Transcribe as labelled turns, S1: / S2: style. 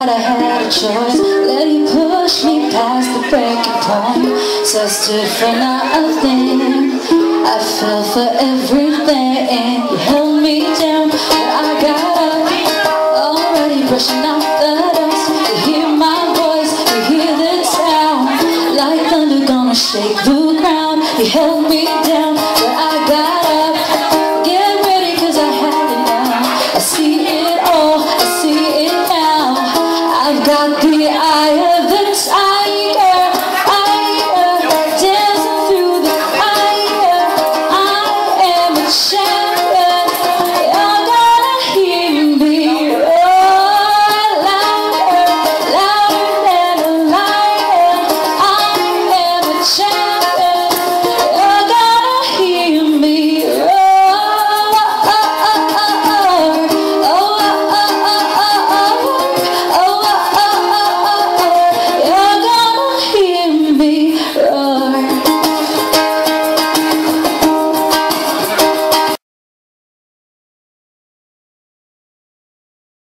S1: I had a choice, let you push me past the breaking point. So I stood for nothing, I fell for everything. You held me